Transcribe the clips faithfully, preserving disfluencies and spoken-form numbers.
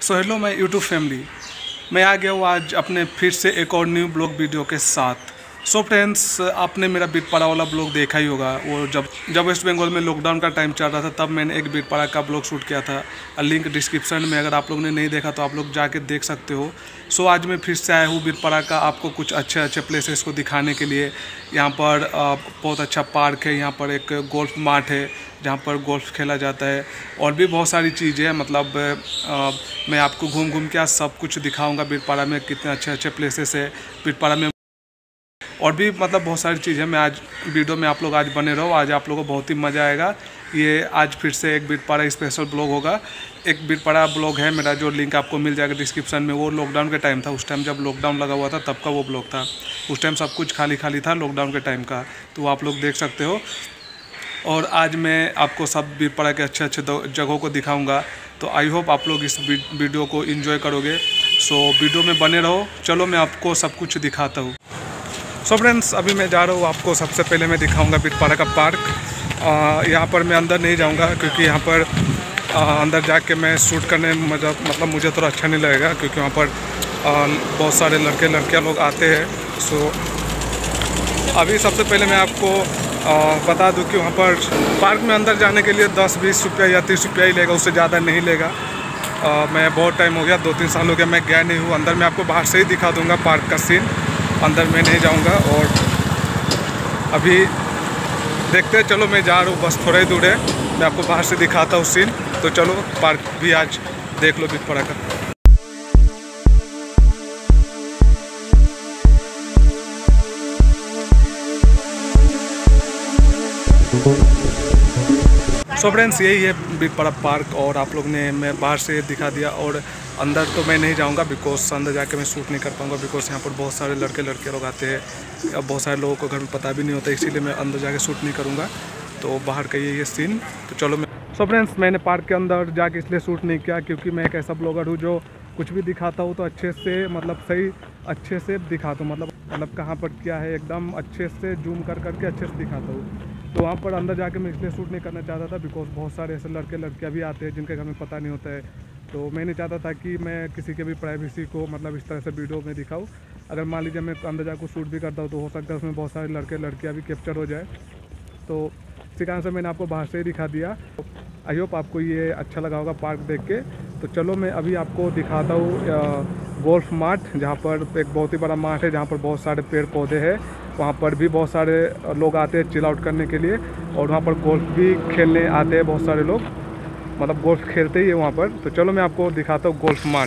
So hello my YouTube family, मैं आ गया हूँ आज अपने फिर से एक और न्यू ब्लॉग वीडियो के साथ। सो फ्रेंड्स, आपने मेरा बीरपाड़ा वाला ब्लॉग देखा ही होगा। वो जब जब वेस्ट बंगाल में लॉकडाउन का टाइम चल रहा था तब मैंने एक बीरपाड़ा का ब्लॉग शूट किया था। लिंक डिस्क्रिप्शन में, अगर आप लोग ने नहीं देखा तो आप लोग जाके देख सकते हो। सो आज मैं फिर से आया हूँ बीरपाड़ा का, आपको कुछ अच्छे अच्छे प्लेसेस को दिखाने के लिए। यहाँ पर बहुत अच्छा पार्क है, यहाँ पर एक गोल्फ मार्ट है जहाँ पर गोल्फ खेला जाता है, और भी बहुत सारी चीज़ें हैं। मतलब आ, मैं आपको घूम घूम के आज सब कुछ दिखाऊंगा बीरपाड़ा में, कितने अच्छे अच्छे प्लेसेस है बीरपाड़ा में, और भी मतलब बहुत सारी चीज़ें। मैं आज वीडियो में आप लोग आज बने रहो, आज आप लोगों को बहुत ही मज़ा आएगा। ये आज फिर से एक बीरपाड़ा स्पेशल ब्लॉग होगा। एक बीरपाड़ा ब्लॉग है मेरा, जो लिंक आपको मिल जाएगा डिस्क्रिप्शन में। वो लॉकडाउन के टाइम था, उस टाइम जब लॉकडाउन लगा हुआ था तब का वो ब्लॉग था। उस टाइम सब कुछ खाली खाली था लॉकडाउन के टाइम का, तो आप लोग देख सकते हो। और आज मैं आपको सब बीरपाड़ा के अच्छे अच्छे जगहों को दिखाऊंगा, तो आई होप आप लोग इस वीडियो को एंजॉय करोगे। सो वीडियो में बने रहो। चलो मैं आपको सब कुछ दिखाता हूँ। सो फ्रेंड्स, अभी मैं जा रहा हूँ, आपको सबसे पहले मैं दिखाऊंगा बीरपाड़ा का पार्क। यहाँ पर मैं अंदर नहीं जाऊँगा क्योंकि यहाँ पर आ, अंदर जाके मैं शूट करने मतलब मतलब मुझे थोड़ा अच्छा नहीं लगेगा, क्योंकि वहाँ पर आ, बहुत सारे लड़के लड़कियाँ लोग आते हैं। सो अभी सबसे पहले मैं आपको आ, बता दूं कि वहाँ पर पार्क में अंदर जाने के लिए दस बीस रुपया या तीस रुपया ही लेगा, उससे ज़्यादा नहीं लेगा। आ, मैं बहुत टाइम हो गया, दो तीन साल हो गया मैं गया नहीं हूँ अंदर। मैं आपको बाहर से ही दिखा दूँगा पार्क का सीन, अंदर मैं नहीं जाऊँगा। और अभी देखते हैं, चलो मैं जा रहा हूँ, बस थोड़ा ही दूर है, मैं आपको बाहर से दिखाता हूँ सीन। तो चलो पार्क भी आज देख लो बीरपाड़ा का। सो फ्रेंड्स, यही है बीरपाड़ा पार्क, और आप लोग ने मैं बाहर से दिखा दिया। और अंदर तो मैं नहीं जाऊंगा, बिकॉज अंदर जाके मैं शूट नहीं कर पाऊंगा, बिकॉज यहाँ पर बहुत सारे लड़के लड़के लोग आते हैं। अब बहुत सारे लोगों को घर में पता भी नहीं होता, इसीलिए मैं अंदर जाके शूट नहीं करूँगा। तो बाहर का ये ये सीन। तो चलो मैं सो फ्रेंड्स, मैंने पार्क के अंदर जाके इसलिए शूट नहीं किया क्योंकि मैं एक ऐसा ब्लॉगर हूँ जो कुछ भी दिखाता हूँ तो अच्छे से मतलब सही अच्छे से दिखाता हूँ। मतलब मतलब कहाँ पर क्या है एकदम अच्छे से जूम कर करके अच्छे से दिखाता हूँ। तो वहाँ पर अंदर जाके मैं इसलिए शूट नहीं करना चाहता था बिकॉज बहुत सारे ऐसे लड़के लड़कियाँ भी आते हैं जिनके घर में पता नहीं होता है। तो मैं नहीं चाहता था कि मैं किसी के भी प्राइवेसी को मतलब इस तरह से वीडियो में दिखाऊँ। अगर मान लीजिए मैं अंदर जाकर शूट भी करता हूँ तो हो सकता है उसमें बहुत सारे लड़के लड़कियाँ भी कैप्चर हो जाए। तो इसी कारण से मैंने आपको बाहर से ही दिखा दिया। आई होप आपको ये अच्छा लगा होगा पार्क देख के। तो चलो मैं अभी आपको दिखाता हूँ गोल्फ मार्ट, जहाँ पर एक बहुत ही बड़ा मार्ट है, जहाँ पर बहुत सारे पेड़ पौधे हैं। वहाँ पर भी बहुत सारे लोग आते हैं चिल आउट करने के लिए, और वहाँ पर गोल्फ भी खेलने आते हैं बहुत सारे लोग, मतलब गोल्फ खेलते ही है वहाँ पर। तो चलो मैं आपको दिखाता हूँ गोल्फ मार्ट।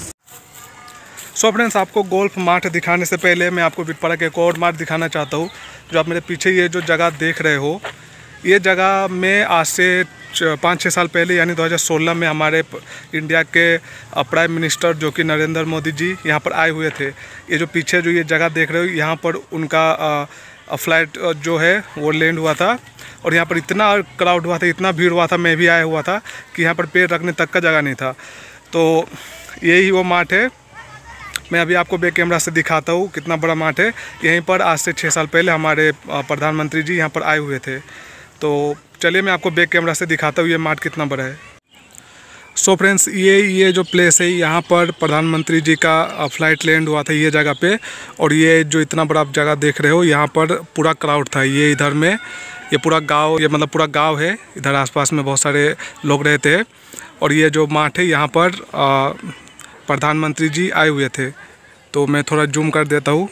सो फ्रेंड्स, आपको गोल्फ मार्ट दिखाने से पहले मैं आपको बीरपाड़ा के एक और मार्ट दिखाना चाहता हूँ। जो आप मेरे पीछे ये जो जगह देख रहे हो, ये जगह में आज से पाँच छः साल पहले यानी दो हज़ार सोलह में हमारे इंडिया के प्राइम मिनिस्टर जो कि नरेंद्र मोदी जी यहाँ पर आए हुए थे। ये जो पीछे जो ये जगह देख रहे हो, यहाँ पर उनका फ्लाइट जो है वो लैंड हुआ था, और यहाँ पर इतना क्राउड हुआ था, इतना भीड़ हुआ था, मैं भी आया हुआ था कि यहाँ पर पैर रखने तक का जगह नहीं था। तो यही वो मार्ट है। मैं अभी आपको बैक कैमरा से दिखाता हूँ कितना बड़ा मार्ट है। यहीं पर आज से छः साल पहले हमारे प्रधानमंत्री जी यहाँ पर आए हुए थे। तो चलिए मैं आपको बैक कैमरा से दिखाता हूँ ये मार्ट कितना बड़ा है। सो फ्रेंड्स, ये ये जो प्लेस है, यहाँ पर प्रधानमंत्री जी का फ्लाइट लैंड हुआ था ये जगह पे। और ये जो इतना बड़ा आप जगह देख रहे हो, यहाँ पर पूरा क्राउड था। ये इधर में ये पूरा गांव, ये मतलब पूरा गांव है, इधर आसपास में बहुत सारे लोग रहते हैं। और ये जो मार्ट है, यहाँ पर प्रधानमंत्री जी आए हुए थे। तो मैं थोड़ा जूम कर देता हूँ,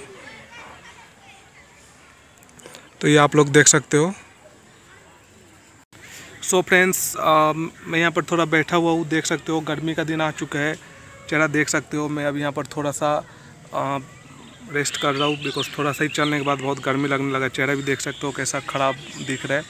तो ये आप लोग देख सकते हो। सो so फ्रेंड्स, मैं यहाँ पर थोड़ा बैठा हुआ हूँ, देख सकते हो गर्मी का दिन आ चुका है, चेहरा देख सकते हो। मैं अब यहाँ पर थोड़ा सा आ, रेस्ट कर रहा हूँ, बिकॉज थोड़ा सा ही चलने के बाद बहुत गर्मी लगने लगा। चेहरा भी देख सकते हो कैसा ख़राब दिख रहा है।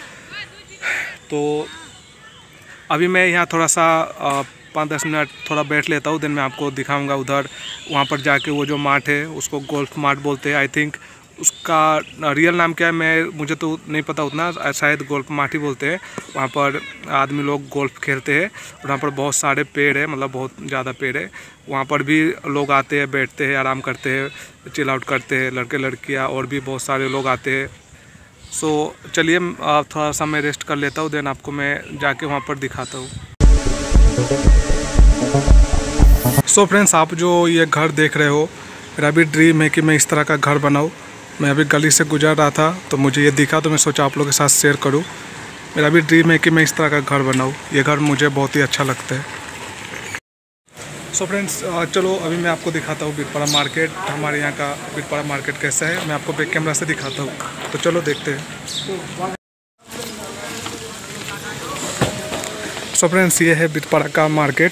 तो अभी मैं यहाँ थोड़ा सा पाँच दस मिनट थोड़ा बैठ लेता हूँ, देन मैं आपको दिखाऊँगा उधर वहाँ पर जाके वो जो मार्ट है उसको गोल्फ मार्ट बोलते हैं। आई थिंक उसका रियल नाम क्या है मैं मुझे तो नहीं पता उतना, शायद गोल्फ मार्ट ही बोलते हैं। वहाँ पर आदमी लोग गोल्फ खेलते हैं, और वहाँ पर बहुत सारे पेड़ है, मतलब बहुत ज़्यादा पेड़ है। वहाँ पर भी लोग आते हैं, बैठते हैं, आराम करते हैं, चिल आउट करते हैं, लड़के लड़कियाँ और भी बहुत सारे लोग आते हैं। सो चलिए थोड़ा सा मैं रेस्ट कर लेता हूँ, देन आपको मैं जाके वहाँ पर दिखाता हूँ। सो फ्रेंड्स, आप जो ये घर देख रहे हो, मेरा भी ड्रीम है कि मैं इस तरह का घर बनाऊँ। मैं अभी गली से गुजर रहा था तो मुझे ये दिखा, तो मैं सोचा आप लोगों के साथ शेयर करूँ। मेरा भी ड्रीम है कि मैं इस तरह का घर बनाऊँ। ये घर मुझे बहुत ही अच्छा लगता है। सो so फ्रेंड्स, चलो अभी मैं आपको दिखाता हूँ बीरपाड़ा मार्केट। हमारे यहाँ का बीरपाड़ा मार्केट कैसा है, मैं आपको बैक कैमरा से दिखाता हूँ। तो चलो देखते हैं। सो so फ्रेंड्स, ये है बीरपाड़ा का मार्केट।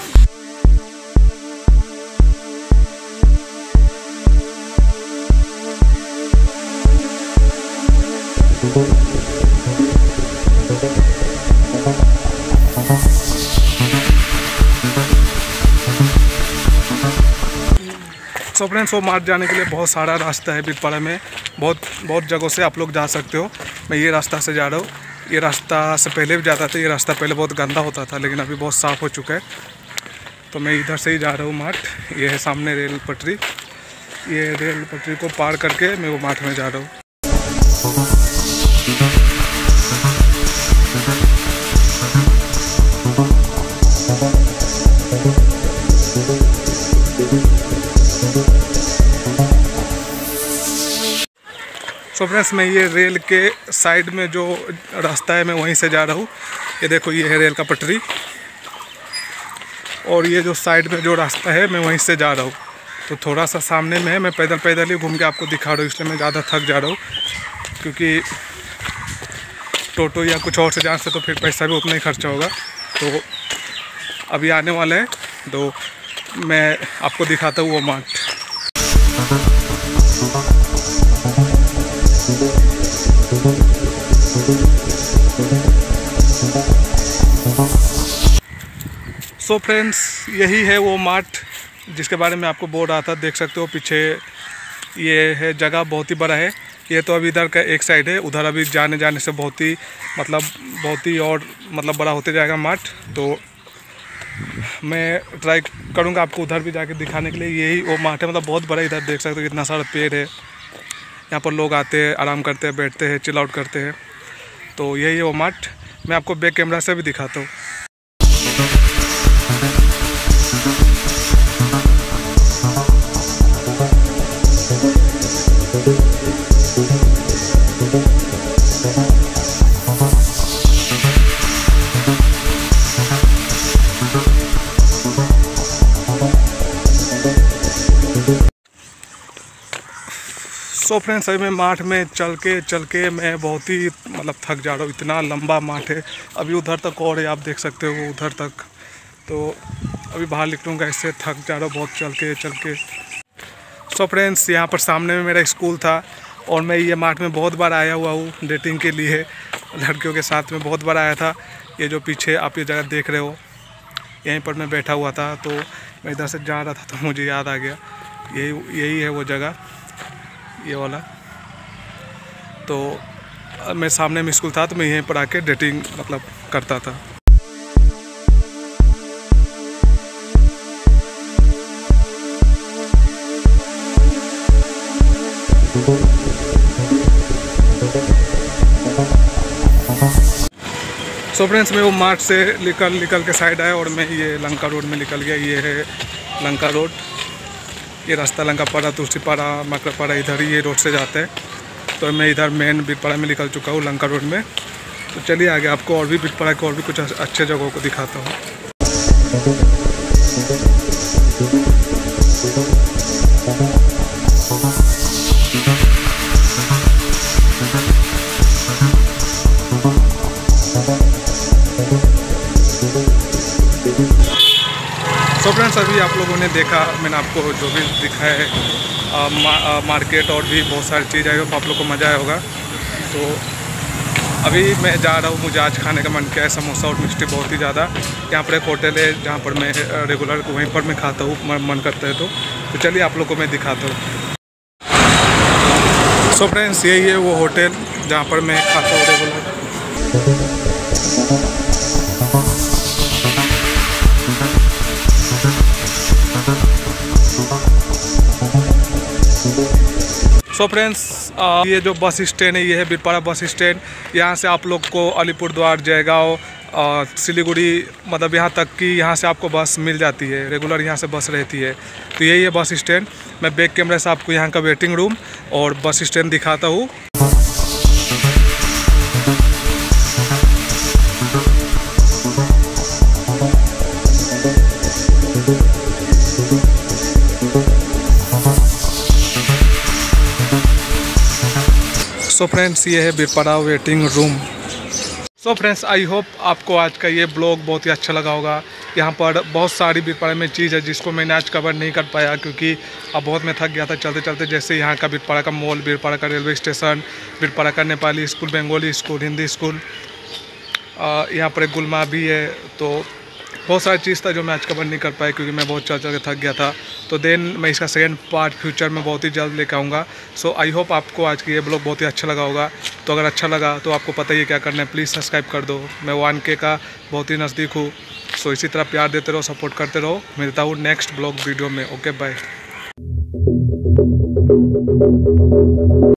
सो फ्रेंड्स, वो मार्ट जाने के लिए बहुत सारा रास्ता है बीरपाड़ा में। बहुत बहुत जगहों से आप लोग जा सकते हो। मैं ये रास्ता से जा रहा हूँ। ये रास्ता से पहले भी जाता था। ये रास्ता पहले बहुत गंदा होता था, लेकिन अभी बहुत साफ़ हो चुका है। तो मैं इधर से ही जा रहा हूँ मार्ट। ये है सामने रेल पटरी। ये रेल पटरी को पार करके मैं वो मार्ट में जा रहा हूँ। सो फ्रेंड्स, मैं ये रेल के साइड में जो रास्ता है मैं वहीं से जा रहा हूँ। ये देखो, ये है रेल का पटरी, और ये जो साइड में जो रास्ता है मैं वहीं से जा रहा हूँ। तो थोड़ा सा सामने में है। मैं पैदल पैदल ही घूम के आपको दिखा रहा हूँ, इसलिए मैं ज़्यादा थक जा रहा हूँ। क्योंकि टोटो या कुछ और से जाने से तो फिर पैसा भी उतना ही खर्चा होगा। तो अभी आने वाला है, तो मैं आपको दिखाता हूँ वो मार्ट। सो फ्रेंड्स, यही है वो मार्ट जिसके बारे में आपको बोल रहा था। देख सकते हो पीछे ये है जगह, बहुत ही बड़ा है। ये तो अभी इधर का एक साइड है, उधर अभी जाने जाने से बहुत ही मतलब बहुत ही और मतलब बड़ा होते जाएगा मार्ट। तो मैं ट्राई करूँगा आपको उधर भी जाके दिखाने के लिए। यही वो मार्ट है, मतलब बहुत बड़ा। इधर देख सकते हो कितना सारा पेड़ है। यहाँ पर लोग आते हैं, आराम करते हैं, बैठते हैं, चिल आउट करते हैं। तो यही है वो मार्ट। मैं आपको बैक कैमरा से भी दिखाता हूँ। सो फ्रेंड्स, अभी मैं मार्ट में चल के चल के मैं बहुत ही मतलब थक जा रहा हूँ। इतना लंबा मार्ट है, अभी उधर तक और है, आप देख सकते हो उधर तक। तो अभी बाहर निकलूँगा, इससे थक जा रहा हूँ बहुत चल के चल के। सो फ्रेंड्स, यहाँ पर सामने में मेरा स्कूल था, और मैं ये मार्ट में बहुत बार आया हुआ हूँ डेटिंग के लिए। लड़कियों के साथ में बहुत बार आया था। ये जो पीछे आप ये जगह देख रहे हो, यहीं पर मैं बैठा हुआ था। तो मैं इधर से जा रहा था तो मुझे याद आ गया, यही यही है वो जगह, ये वाला। तो मैं सामने में स्कूल था, तो मैं यहीं पर आके डेटिंग मतलब करता था। सो फ्रेंड्स, मैं वो मार्ट से निकल निकल के साइड आया, और मैं ये लंका रोड में निकल गया। ये है लंका रोड। ये रास्ता लंकापाड़ा, तुलसीपाड़ा, मकरपाड़ा, इधर ही ये रोड से जाता है। तो मैं इधर मेन बीरपाड़ा में निकल चुका हूँ, लंका रोड में। तो चलिए आगे आपको और भी बीरपाड़ा के और भी कुछ अच्छे जगहों को दिखाता हूँ। सो so फ्रेंड्स, अभी आप लोगों ने देखा, मैंने आपको जो भी दिखाया है आ, मा, आ, मार्केट और भी बहुत सारी चीज़ आई, तो आप लोग को मज़ा आया होगा। तो अभी मैं जा रहा हूँ, मुझे आज खाने का मन किया है समोसा और मिष्टी बहुत ही ज़्यादा। यहाँ पर एक होटल है जहाँ पर मैं रेगुलर वहीं पर मैं खाता हूँ, मन करता है तो तो चलिए आप लोग को मैं दिखाता हूँ। सो फ्रेंड्स, यही है वो होटल जहाँ पर मैं खाता हूँ रेगुलर। सो फ्रेंड्स, ये जो बस स्टैंड है, ये है बीरपाड़ा बस स्टैंड। यहाँ से आप लोग को अलीपुरद्वार, जयगांव, सिलीगुड़ी, मतलब यहाँ तक कि यहाँ से आपको बस मिल जाती है, रेगुलर यहाँ से बस रहती है। तो यही है बस स्टैंड। मैं बैक कैमरे से आपको यहाँ का वेटिंग रूम और बस स्टैंड दिखाता हूँ। सो फ्रेंड्स, ये है Birpara waiting room. So friends, I hope आपको आज का ये ब्लॉग बहुत ही अच्छा लगा होगा। यहाँ पर बहुत सारी बीरपाड़ा में चीज़ है जिसको मैंने आज कवर नहीं कर पाया, क्योंकि अब बहुत मैं थक गया था चलते चलते। जैसे यहाँ का बीरपाड़ा का मॉल, बीरपाड़ा का रेलवे स्टेशन, बीरपाड़ा का Nepali school, Bengali school, Hindi school, यहाँ पर एक गुलमा भी है। तो बहुत सारी चीज़ था जो मैं आज कवर नहीं कर पाया क्योंकि मैं बहुत चल चल के थक गया था। तो देन मैं इसका सेकंड पार्ट फ्यूचर में बहुत ही जल्द लेकर आऊँगा। सो आई होप आपको आज की ये ब्लॉग बहुत ही अच्छा लगा होगा। तो अगर अच्छा लगा तो आपको पता ही है क्या करना है, प्लीज़ सब्सक्राइब कर दो। मैं वन के का बहुत ही नज़दीक हूँ। सो इसी तरह प्यार देते रहो, सपोर्ट करते रहो। मिलता हूँ नेक्स्ट ब्लॉग वीडियो में। Okay bye.